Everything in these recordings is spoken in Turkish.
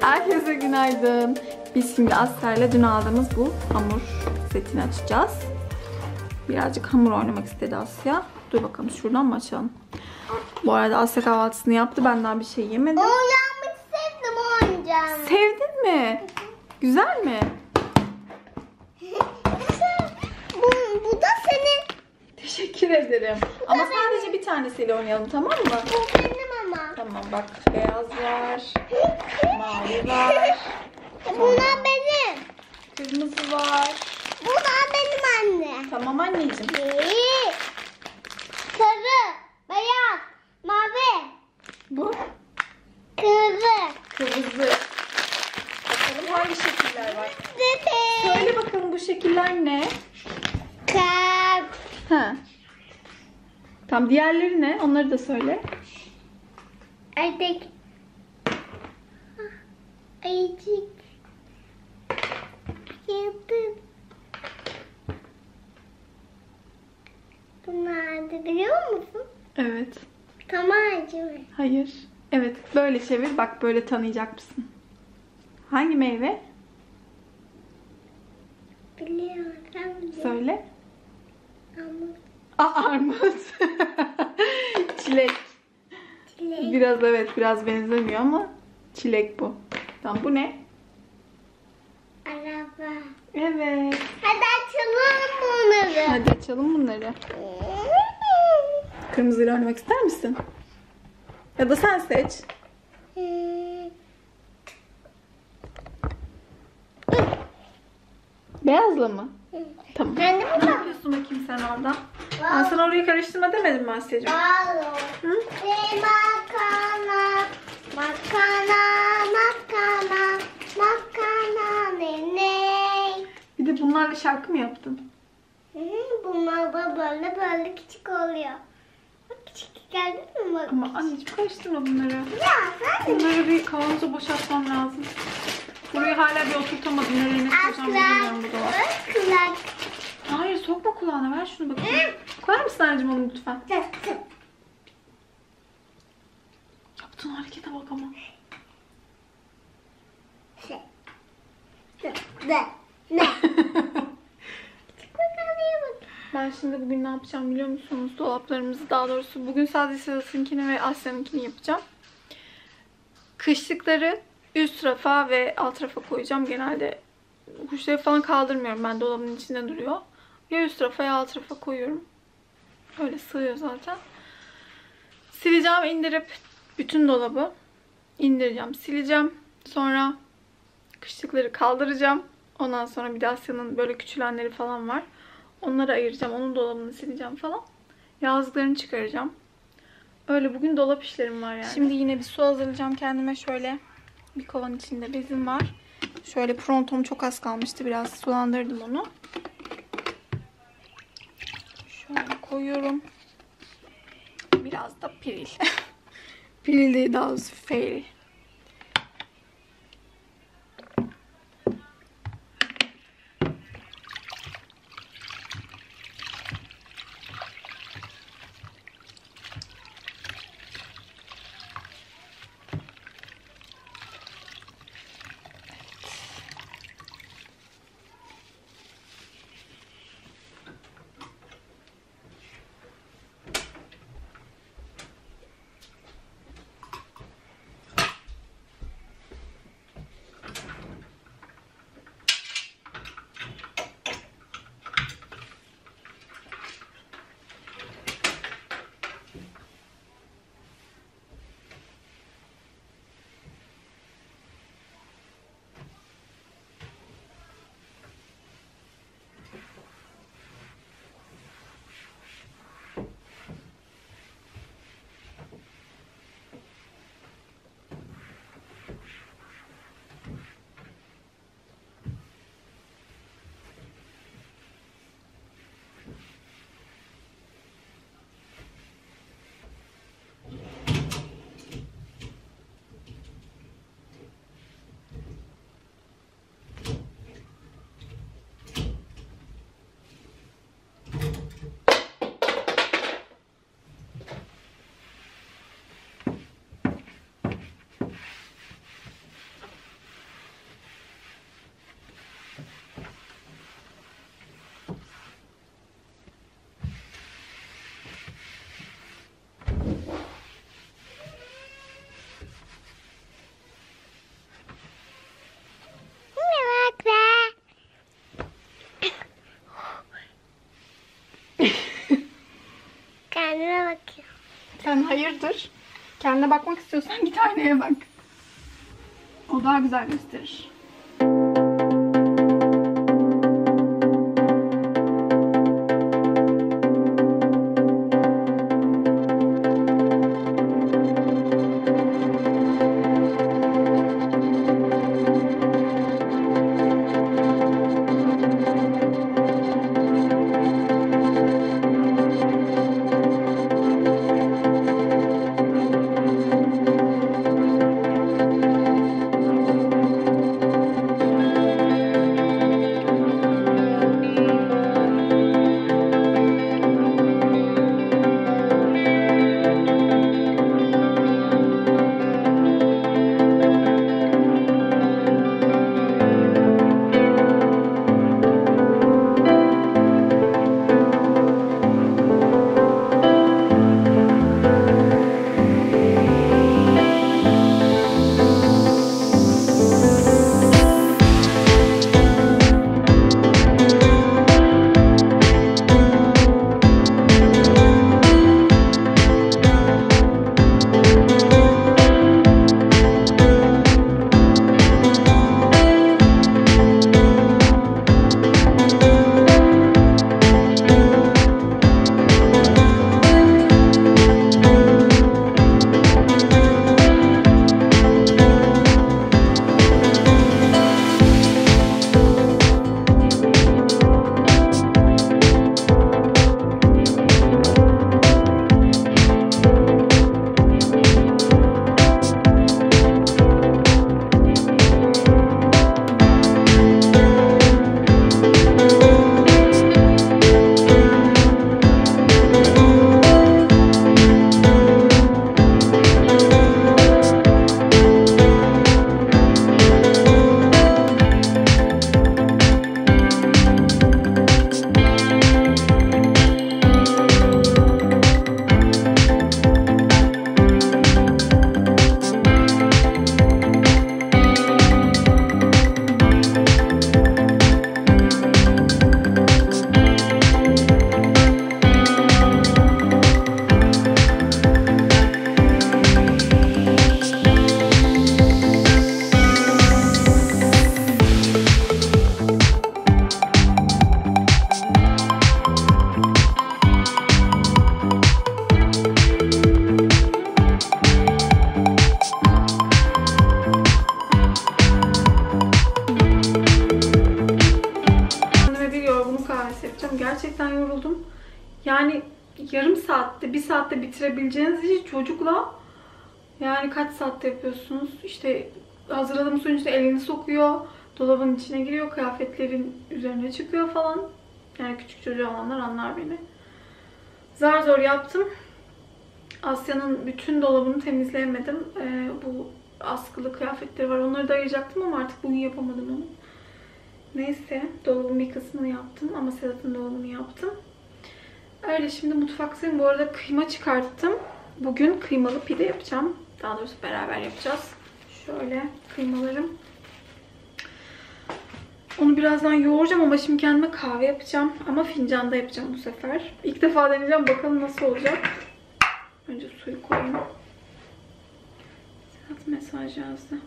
Herkese günaydın. Biz şimdi Asya'yla dün aldığımız bu hamur setini açacağız. Birazcık hamur oynamak istedi Asya. Dur bakalım şuradan mı açalım? Bu arada Asya kahvaltısını yaptı. Ben daha bir şey yemedim. Oynamak sevdim oyuncağım. Sevdin mi? Güzel mi? Bu da senin. Teşekkür ederim. Ama sadece bir tanesiyle oynayalım, tamam mı? Bu benim ama. Tamam, bak beyaz var. Mavi var. Bunlar benim. Kırmızı var. Bunlar benim anne. Tamam anneciğim. Sarı, beyaz, mavi, Bu kırmızı. kırmızı. Bakalım hangi şekiller var? Bebe. Söyle bakalım, bu şekiller ne? Kalp. Ha. Tamam, diğerleri ne? Onları da söyle. Ayıcık. Ayıcık. Yıldız. Bunlar da biliyor musun? Evet. Tam ağacı mı? Hayır. Evet. Böyle çevir. Bak, böyle tanıyacak mısın? Hangi meyve? Biliyorum. Söyle. Ama Armut. Çilek. çilek. Biraz benzemiyor ama çilek bu. Tamam, bu ne? Araba. Evet. Hadi açalım bunları. Hadi açalım bunları. Kırmızıyla oynamak ister misin? Ya da sen seç. Beyazla mı? Tamam. Ben de Ne yapıyorsun bakayım sen orada? Ben sana orayı karıştırma demedim mi Asya'cığım? Hı? Makarna, makarna ne? Bir de bunlarla şarkı mı yaptın? Bunlar da böyle küçük oluyor. Bak küçük geldin mi bak? Ama anneciğim karıştırma bunları. Ya sen Bunları bir kavanoza boşaltmam lazım. Burayı hala bir oturtamadım. Nereye ne koyacağım bilmiyorum bu dolap. kulak. Hayır, sokma kulağına. Ver şunu bakayım. Koyar mısın anneciğim onu lütfen? Yaptığın harekete bak ama. Ne? Ben şimdi bugün ne yapacağım biliyor musunuz? Dolaplarımızı, daha doğrusu bugün sadece Sırasınkini ve Asya'nınkini yapacağım. Kışlıkları üst rafa ve alt rafa koyacağım. Genelde kuşları falan kaldırmıyorum, ben dolabın içinde duruyor. Ya üst rafa ya alt rafa koyuyorum. Öyle sığıyor zaten. Sileceğim, indirip bütün dolabı indireceğim, sileceğim. Sonra kışlıkları kaldıracağım. Ondan sonra bir de Asya'nın böyle küçülenleri falan var. Onları ayıracağım. Onun dolabını sileceğim falan. Yazlıklarını çıkaracağım. Öyle bugün dolap işlerim var yani. Şimdi yine bir su hazırlayacağım kendime. Şöyle bir kovanın içinde bezim var. Şöyle prontom çok az kalmıştı. Biraz sulandırdım onu. Şöyle koyuyorum. Biraz da piril. Piril değil, daha doğrusu fairy. bakıyor. Sen hayırdır? Kendine bakmak istiyorsan git aynaya bak. O daha güzel gösterir. Gerçekten yoruldum. Yani yarım saatte, bir saatte bitirebileceğiniz işi çocukla yani kaç saatte yapıyorsunuz? İşte hazırladığım suyun içine elini sokuyor, dolabın içine giriyor, kıyafetlerin üzerine çıkıyor falan. Yani küçük çocuğu olanlar anlar beni. Zar zor yaptım. Asya'nın bütün dolabını temizleyemedim. Bu askılı kıyafetleri var. Onları da ayıracaktım ama artık bugün yapamadım onu. Neyse, dolabın bir kısmını yaptım ama Sedat'ın dolabını yaptım. Öyle, şimdi mutfaktayım. Bu arada kıyma çıkarttım. Bugün kıymalı pide yapacağım. Daha doğrusu beraber yapacağız. Şöyle kıymalarım. Onu birazdan yoğuracağım ama şimdi kendime kahve yapacağım. Ama fincanda yapacağım bu sefer. İlk defa deneyeceğim. Bakalım nasıl olacak. Önce suyu koyayım. Sedat mesaj yazdı.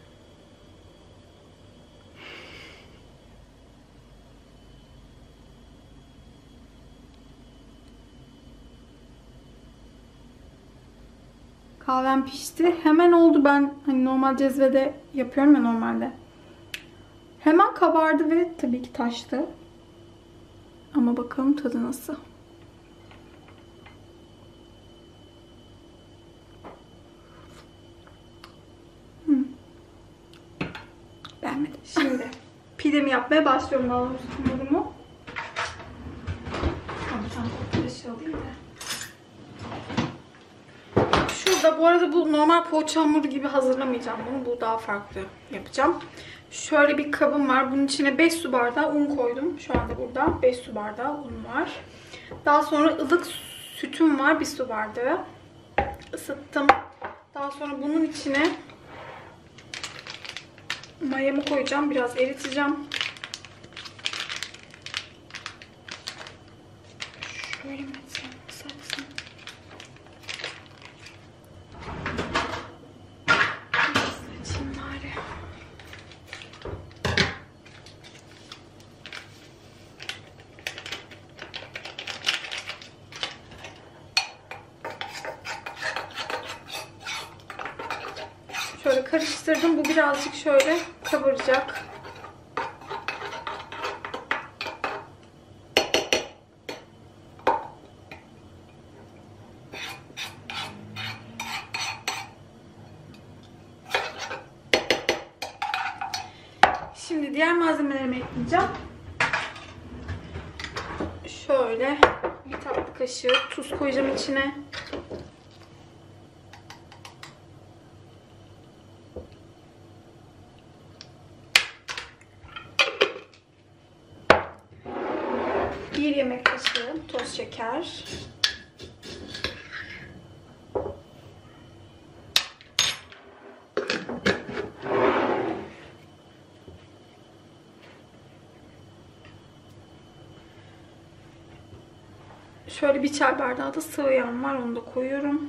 Kahvem pişti. Hemen oldu. Ben hani normal cezvede yapıyorum ya normalde. Hemen kabardı ve tabii ki taştı. Ama bakalım tadı nasıl. Beğenmedim. Şimdi pidemi yapmaya başlıyorum. Daha doğrusu hamurumu. Şurada bu arada bu normal poğaça hamuru gibi hazırlamayacağım bunu. Bu daha farklı yapacağım. Şöyle bir kabım var. Bunun içine 5 su bardağı un koydum. Şu anda burada 5 su bardağı un var. Daha sonra ılık sütüm var. 1 su bardağı. Isıttım. Daha sonra bunun içine mayamı koyacağım. Biraz eriteceğim. Şöyle mi etsem? Şöyle karıştırdım. Bu birazcık şöyle kabaracak. Şimdi diğer malzemelerimi ekleyeceğim. Şöyle bir tatlı kaşığı tuz koyacağım içine. Bir yemek kaşığı toz şeker. Şöyle bir çay bardağı da sıvı yağım var. Onu da koyuyorum.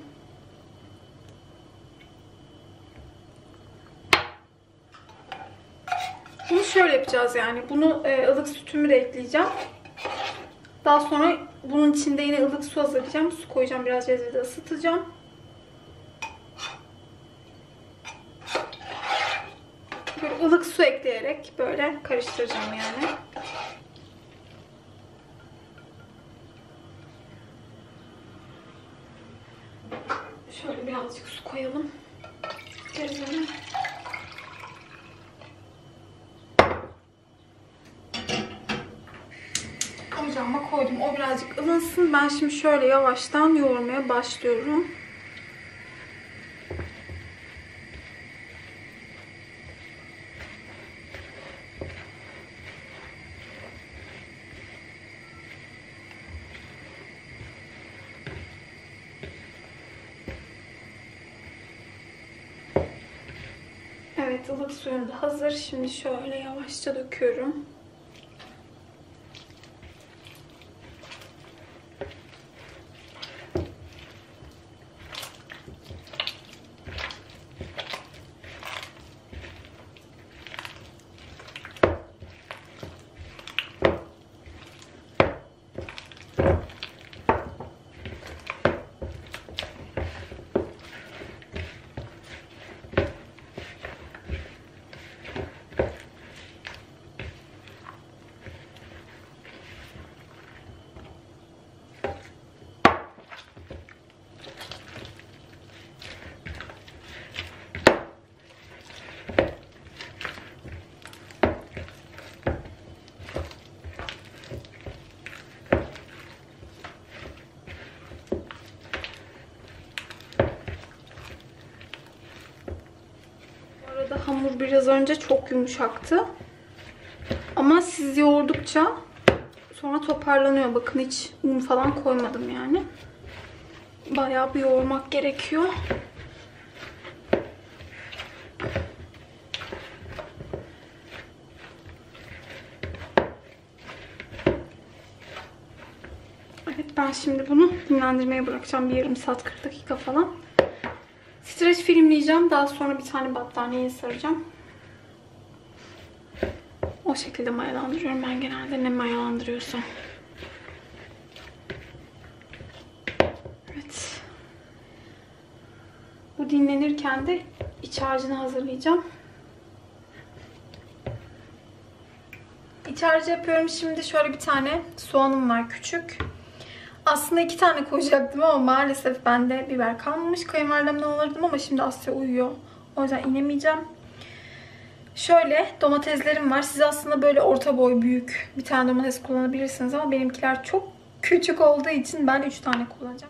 Bunu şöyle yapacağız yani. Bunu ılık sütümü de ekleyeceğim. Daha sonra bunun içinde yine ılık su hazırlayacağım. Su koyacağım. Biraz cezvede ısıtacağım. Böyle ılık su ekleyerek böyle karıştıracağım yani. Şöyle birazcık su koyalım. Cezvene. Ocağıma koydum. O birazcık ılınsın. Ben şimdi şöyle yavaştan yoğurmaya başlıyorum. Evet, ılık suyum da hazır. Şimdi şöyle yavaşça döküyorum. Hamur biraz önce çok yumuşaktı. Ama siz yoğurdukça sonra toparlanıyor. Bakın hiç un falan koymadım yani. Bayağı bir yoğurmak gerekiyor. Evet, ben şimdi bunu dinlendirmeye bırakacağım. Bir yarım saat 40 dakika falan. Streç filmleyeceğim. Daha sonra bir tane battaniyeye saracağım. O şekilde mayalandırıyorum ben genelde. Ne mayalandırıyorsam. Evet. Bu dinlenirken de iç harcını hazırlayacağım. İç harcı yapıyorum. Şimdi şöyle bir tane soğanım var küçük. Aslında 2 tane koyacaktım ama maalesef bende biber kalmamış. Kayınvalidemden alırdım ama şimdi Asya uyuyor. O yüzden inemeyeceğim. Şöyle domateslerim var. Siz aslında böyle orta boy büyük bir tane domates kullanabilirsiniz ama benimkiler çok küçük olduğu için ben 3 tane kullanacağım.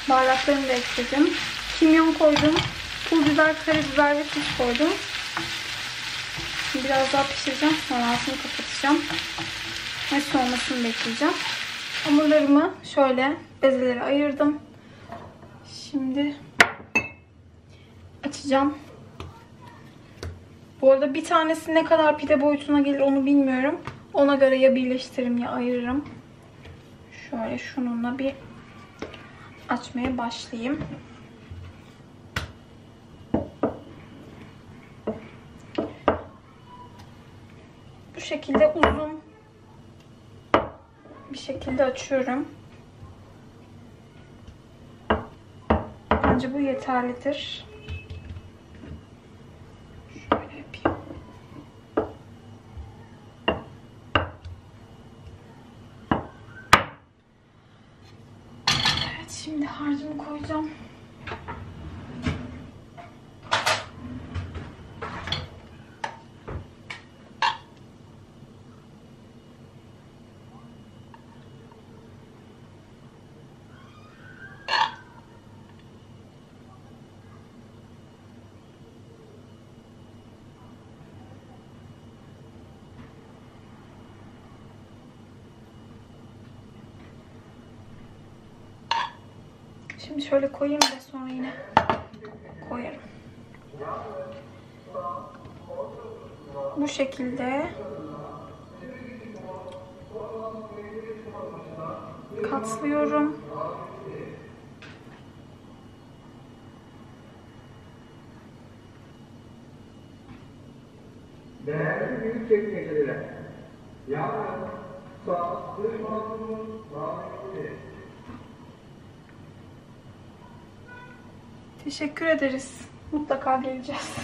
Baharatlarını da ekledim. Kimyon koydum. Pul biber, karabiber ve tuz koydum. Şimdi biraz daha pişireceğim. Sonra altını kapatacağım. Ve soğumasını bekleyeceğim. Hamurlarımı şöyle bezelere ayırdım. Şimdi açacağım. Bu arada bir tanesi ne kadar pide boyutuna gelir onu bilmiyorum. Ona göre ya birleştiririm ya ayırırım. Şöyle şununla bir açmaya başlayayım. Bu şekilde uzun bir şekilde açıyorum. Bence bu yeterlidir. Şöyle yapayım. Evet, şimdi harcımı koyacağım. Şimdi şöyle koyayım da sonra yine koyarım. Bu şekilde katlıyorum. Değerli büyük çekmeceler. Yarın saat 16'nın saati. Teşekkür ederiz. Mutlaka geleceğiz.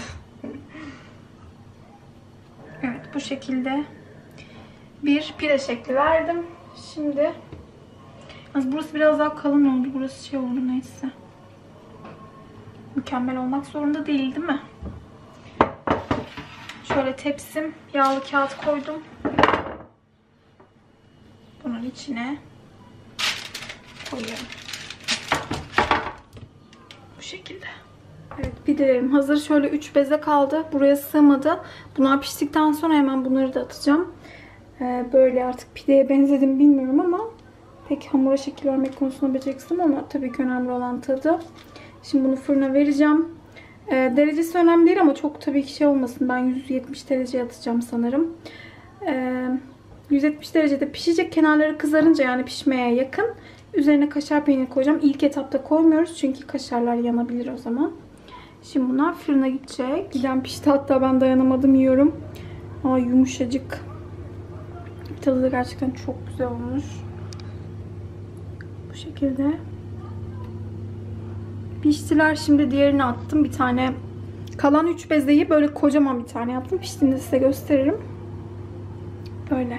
Evet, bu şekilde bir pide şekli verdim. Şimdi burası biraz daha kalın oldu. Burası şey oldu, neyse. Mükemmel olmak zorunda değil mi? Şöyle tepsim, yağlı kağıt koydum. Bunun içine koyuyorum. Bu şekilde. Evet, pidelerim hazır. Şöyle 3 beze kaldı. Buraya sığmadı. Bunlar piştikten sonra hemen bunları da atacağım. Böyle artık pideye benzedim bilmiyorum ama pek hamura şekil vermek konusunda beceriksizim ama tabii ki önemli olan tadı. Şimdi bunu fırına vereceğim. Derecesi önemli değil ama çok tabii ki şey olmasın. Ben 170 dereceye atacağım sanırım. 170 derecede pişecek. Kenarları kızarınca, yani pişmeye yakın, üzerine kaşar peyniri koyacağım. İlk etapta koymuyoruz çünkü kaşarlar yanabilir o zaman. Şimdi bunlar fırına gidecek. Giden pişti, hatta ben dayanamadım, yiyorum. Aa, yumuşacık. Tadı da gerçekten çok güzel olmuş. Bu şekilde. Piştiler. Şimdi diğerini attım. Bir tane kalan 3 bezeyi böyle kocaman bir tane yaptım. Piştiğinde size gösteririm. Böyle.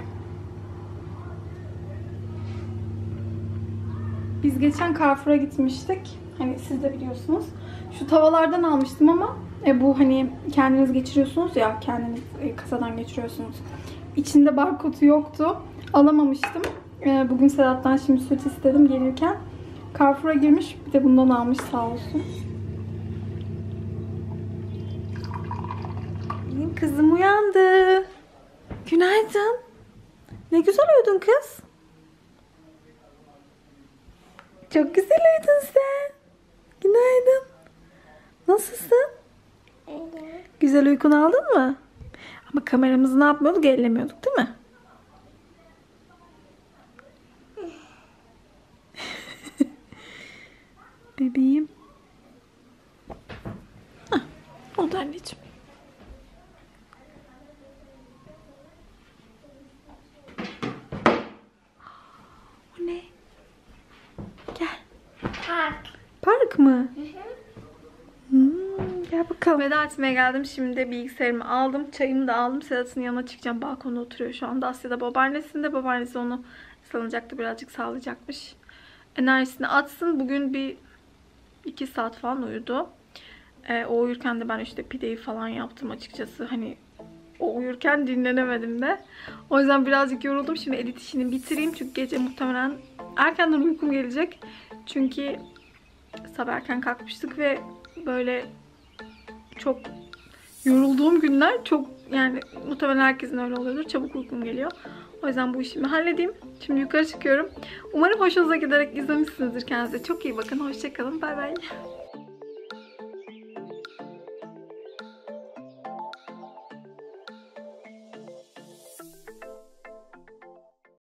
Biz geçen Carrefour'a gitmiştik. Hani siz de biliyorsunuz. Şu tavalardan almıştım ama bu hani kendiniz geçiriyorsunuz ya, kendiniz kasadan geçiriyorsunuz. İçinde barkodu yoktu. Alamamıştım. Bugün Sedat'tan şimdi süt istedim gelirken. Carrefour'a girmiş, bir de bundan almış sağ olsun. Benim kızım uyandı. Günaydın. Ne güzel uyudun kız. Çok güzel uyudun sen. Günaydın. Nasılsın? Evet. Güzel uykunu aldın mı? Ama kameramızı ne yapmıyorduk? Ellemiyorduk değil mi? Bebeğim. Hah, oldu anneciğim. O ne? Gel. Park. Park mı? Gel bakalım. Veda etmeye geldim. Şimdi de bilgisayarımı aldım. Çayımı da aldım. Sedat'ın yanına çıkacağım. Balkonda oturuyor şu anda. Asya da babaannesinde. Babaannesi onu salıncakta birazcık sağlayacakmış. Enerjisini atsın. Bugün bir 2 saat falan uyudu. O uyurken de ben işte pideyi falan yaptım açıkçası. Hani o uyurken dinlenemedim de. O yüzden birazcık yoruldum. Şimdi edit işini bitireyim. Çünkü gece muhtemelen erkenden uykum gelecek. Çünkü Sabah erken kalkmıştık ve böyle çok yorulduğum günler çok, yani muhtemelen herkesin öyle oluyordur. Çabuk uykum geliyor. O yüzden bu işimi halledeyim. Şimdi yukarı çıkıyorum. Umarım hoşunuza giderek izlemişsinizdir. Kendinize çok iyi bakın. Hoşça kalın. Bay bay.